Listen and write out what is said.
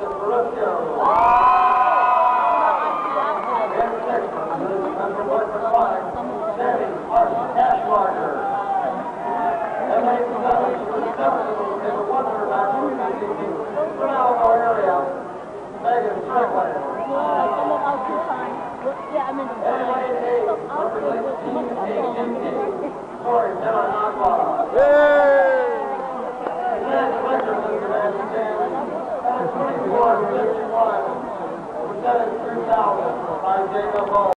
Austin Barusco. And sixth, number 1 Sammy Arson Cashmarker. And ladies and gentlemen, she was seventh in the 100 match from our area, Megan Strickland. Sorry, Jenna Nakwa. Lance Richardson, and 24-51, presented 3,000 by Jacob Ball.